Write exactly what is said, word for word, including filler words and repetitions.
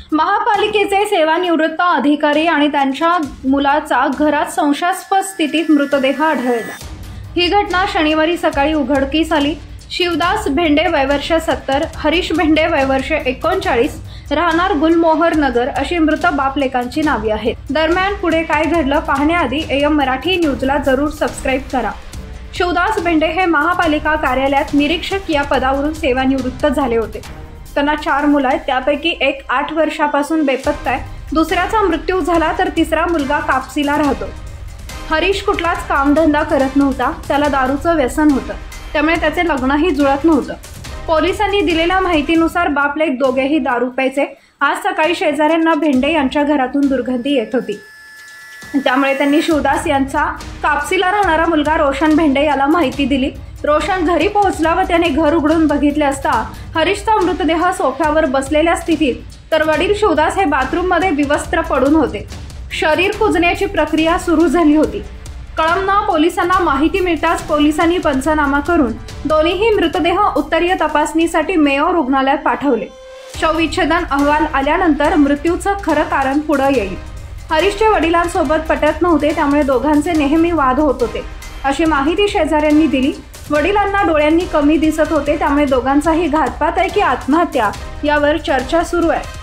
महापालिकेचे सेवानिवृत्त अधिकारी आणि त्यांच्या मुलाचा घरात संशयास्पद स्थितीत मृतदेह आढळला। ही घटना शनिवारी सकाळी उघडकीस आली। शिवदास भेंडे वयवर्ष सत्तर, हरीश भेंडे वयवर्ष एकोणचाळीस, राहणार गुलमोहर नगर अशी मृत बापलेकांची नावे आहेत। दरम्यान पुढे काय घडलं पाहण्याआधी एम मराठी न्यूजला जरूर सबस्क्राईब करा। शिवदास भेंडे हे महापालिका कार्यालयात निरीक्षक या पदावरून सेवानिवृत्त झाले होते। त्यांना चार मुलं आहेत, त्यापैकी एक आठ वर्षापासून बेपत्ता आहे, दुसऱ्याचा मृत्यू झाला तर तिसरा मुलगा कापसीला राहतो। हरीश कुठलाच कामधंदा करत नव्हता, त्याला दारूचं व्यसन होतं, त्यामुळे त्याचे लग्नही जुळत नव्हतं। पोलिसांनी दिलेल्या माहितीनुसार बापलेक दोघेही दारू प्यायचे। आज सकाळी शेजाऱ्यांना भेंडे यांच्या घरातून दुर्गंधी येत होती, त्यामुळे त्यांनी शिवदास यांचा कापसीला राहणारा मुलगा रोशन भेंडे याला माहिती दिली। रोशन घरी पोहोचला व त्याने घर उघडून बघितले असता हरीशचा मृतदेह सोफ्यावर बसलेल्या स्थितीत, तर वडील शिवदास हे बाथरूममध्ये विवस्त्र पडून होते। शरीर कुजण्याची प्रक्रिया सुरू झाली होती। कळमना पोलिसांना माहिती मिळताच पोलिसांनी पंचनामा करून दोन्हीही मृतदेह उत्तरीय तपासणीसाठी मेयो रुग्णालयात पाठवले। शवविच्छेदन अहवाल आल्यानंतर मृत्यूचं खरं कारण पुढे येईल। हरीशचे वडिलांसोबत पटत नव्हते, त्यामुळे दोघांचे नेहमी वाद होत होते अशी माहिती शेजाऱ्यांनी दिली। वडिलांना डोळ्यांनी कमी दिसत होते, त्यामुळे दोघांचाही घातपात आहे की आत्महत्या यावर चर्चा सुरू आहे।